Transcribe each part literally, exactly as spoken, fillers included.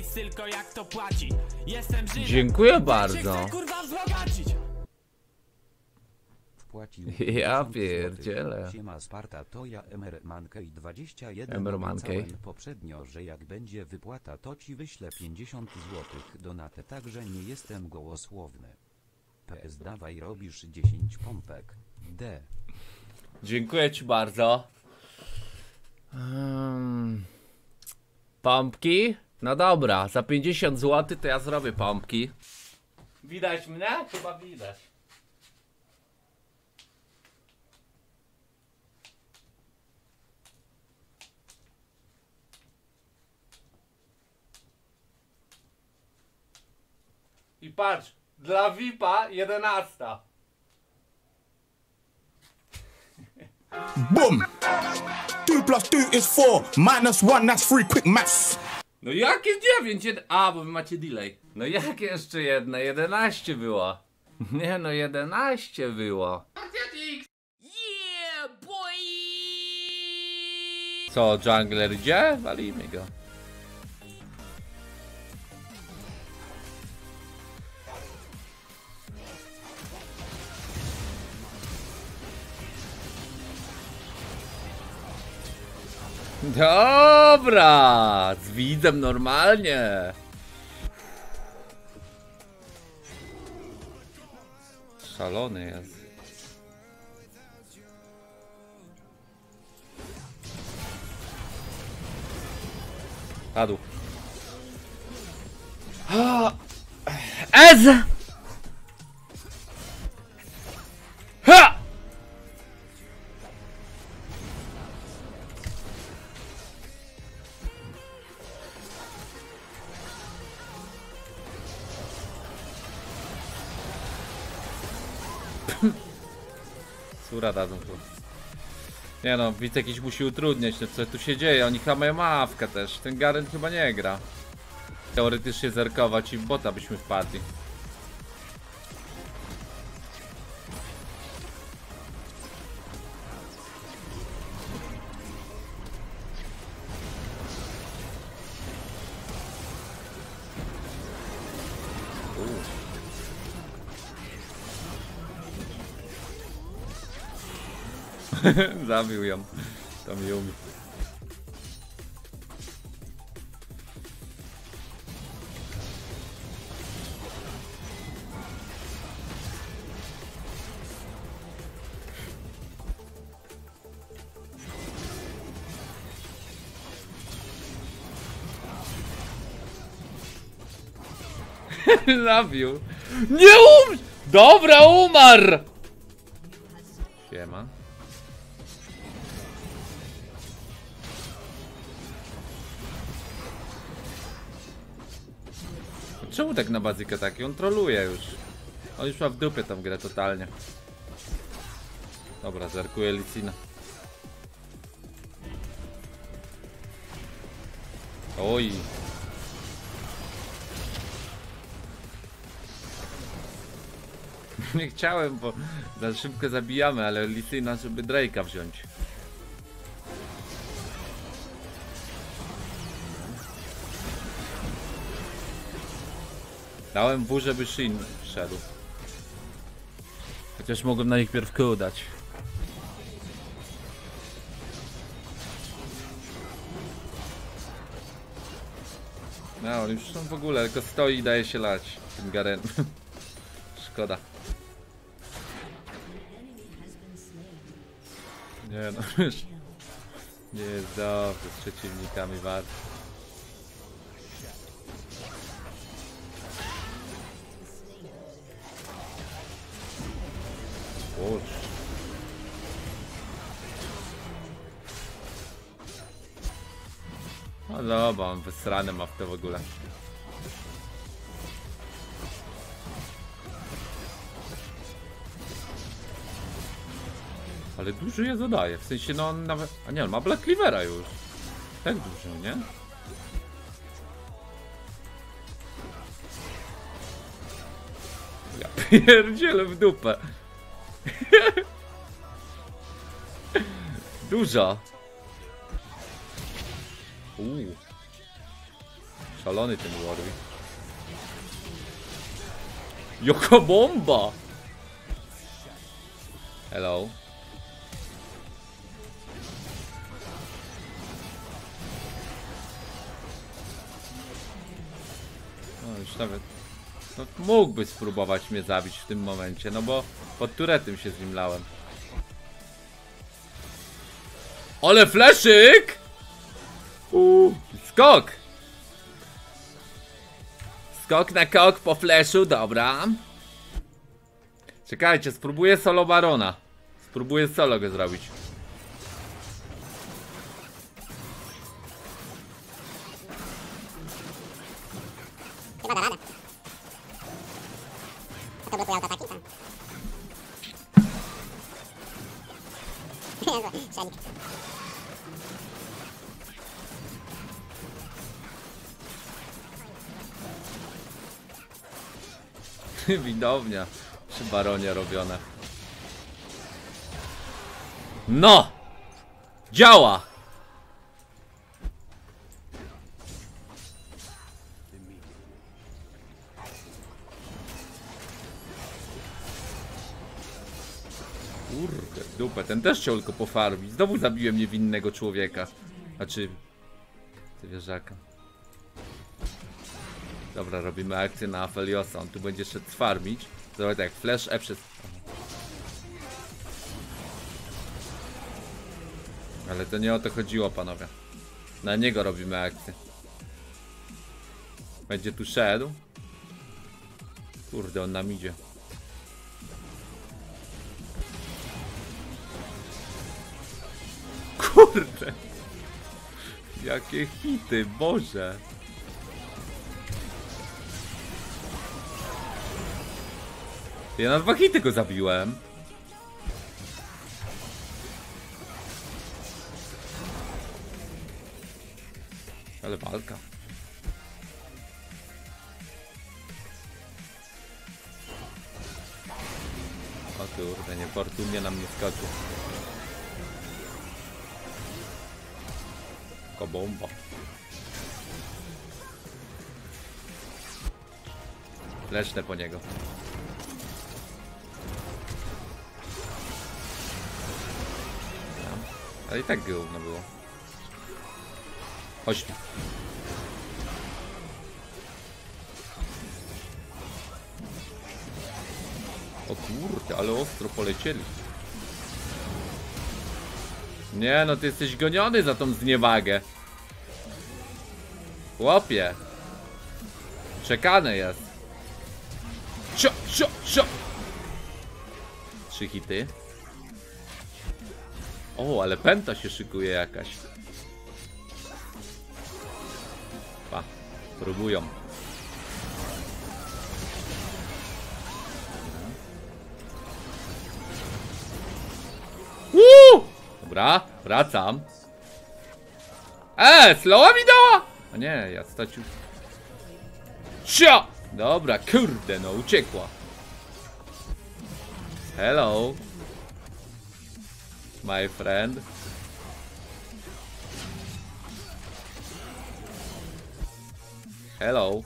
nic, tylko jak to płaci. Jestem żywy. Dziękuję bardzo. Chcę, kurwa, wzbogacić. Wpłacił Ja pierdzielę. Siema Sparta, to ja Emermankey dwadzieścia jeden. Emermankey. Obiecałem poprzednio, że jak będzie wypłata, to ci wyślę pięćdziesiąt złotych donatę, także nie jestem gołosłowny. P S dawaj, robisz dziesięć pompek. D. Dziękuję ci bardzo. Um, pompki? No dobra, za pięćdziesiąt złotych to ja zrobię pompki. Widać mnie? Chyba widać. I patrz, dla V I P-a jedenasta. Boom! Two plus two is four. Minus one, that's three. Quick maths. No jakie dziewięć? Jed... A, bo wy macie delay. No jakie jeszcze jedne? jedenaście było. Nie no, jedenaście było. Yeah, boy! Co, jungler idzie? Walimy go. Dobra, z widzem normalnie. Szalony jest. Padł. Ez! Ha! Sura dadzą tu. Nie no, widz jakiś musi utrudniać, no co tu się dzieje, oni chyba mają mawkę też, ten Garen chyba nie gra. Teoretycznie zerkować i w bota byśmy wpadli. Zabił ją. To mi umie. Zabił. Nie um... Dobra, umarł! Siema. Czemu tak na bazykę taki? On troluje już. On już ma w dupie tą grę totalnie. Dobra, zerkuje Licina. Oj. Nie chciałem, bo za szybko zabijamy, ale Licina, żeby Drake'a wziąć. Dałem W, żeby Shin wszedł. Chociaż mogłem na nich pierw Q dać. No, on już w ogóle tylko stoi i daje się lać tym Garen. Szkoda. Nie no, już nie jest dobrze z przeciwnikami walki. Boże. No dobra, on wysrany ma w to w ogóle. Ale dużo je zadaje, w sensie no on nawet... A nie, on ma Black Cleavera już. Tak dużo, nie? Ja pierdzielę w dupę. Dużo. Uuu. Szalony ten Warwick. Jaka bomba! Hello. No już nawet... No mógłby spróbować mnie zabić w tym momencie, no bo pod turetem się zimlałem. Ale fleszyk! Uuu, skok! Skok na kok po fleszu, dobra. Czekajcie, spróbuję solo barona. Spróbuję solo go zrobić. Chyba da radę. A to blokuje autoataki? Tak. Widownia przy baronie robione. No! Działa! Kurde, dupę, ten też chciał tylko pofarmić. Znowu zabiłem niewinnego człowieka. Znaczy... zwierzaka. Dobra, robimy akcję na Afeliosa. On tu będzie szedł farmić. Zobacz tak, flash E przez... Ale to nie o to chodziło, panowie. Na niego robimy akcję. Będzie tu szedł. Kurde, on nam idzie. Kurde! Jakie hity, Boże! Ja na dwa hity go zabiłem. Ale walka. O kurde, niefortunnie nam nie skoczył. Tylko bomba. Lecznę po niego. Ale i tak gówno było. Chodź tu. O kurde, ale ostro polecieli. Nie no, ty jesteś goniony za tą zniewagę. Chłopie. Czekane jest. Cio, cio, cio. Trzy hity. O, ale pęta się szykuje jakaś. Pa, próbują. Uuu! Dobra, wracam. Eee, slowa mi dała? A nie, ja stracił. Cia! Dobra, kurde, no uciekła. Hello. My friend. Hello.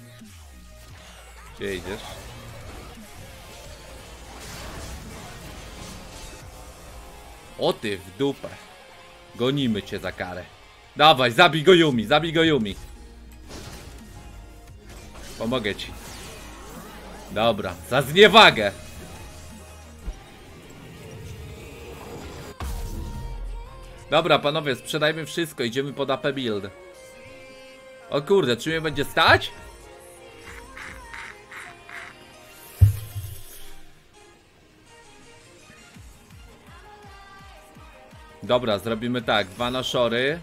Gdzie idziesz? O ty w dupę. Gonimy cię za karę. Dawaj, zabij go Yumi, zabij go Yumi. Pomogę ci. Dobra, za zniewagę. Dobra, panowie, sprzedajmy wszystko, idziemy pod A P build. O kurde, czy mnie będzie stać? Dobra, zrobimy tak, dwa na szory.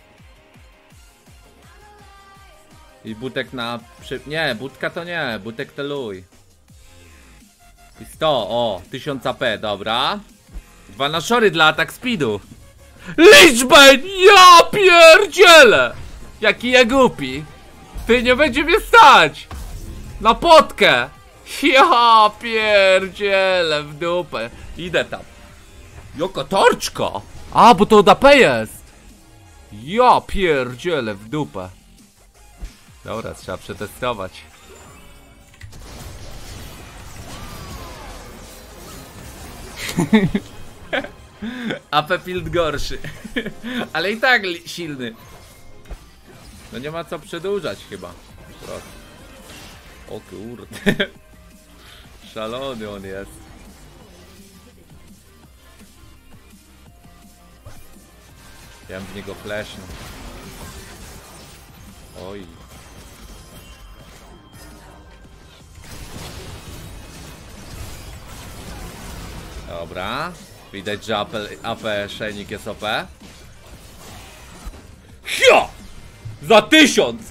I butek na... Przy... Nie, budka to nie, butek teluj. I sto, o, tysiąc A P, dobra. Dwa na szory dla atak speedu. Liczbę! Ja pierdzielę! Jaki ja głupi. Ty, nie będzie mnie stać! Na potkę! Ja pierdzielę w dupę. Idę tam. Joko torczko! A, bo to od A P jest! Ja pierdzielę w dupę. Dobra, trzeba przetestować. A P Field gorszy. Ale i tak li- silny. No nie ma co przedłużać chyba. Proszę. O kurde. Szalony on jest. Ja bym w niego flashnął. Oj. Dobra. Widać, że A P Shenik jest O P. Hio! Za tysiąc!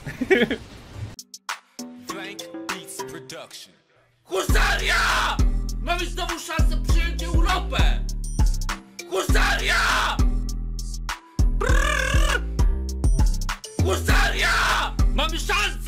Husaria! Mamy znowu szansę przyjąć Europę! Husaria! Brrr! Husaria! Mamy szansę!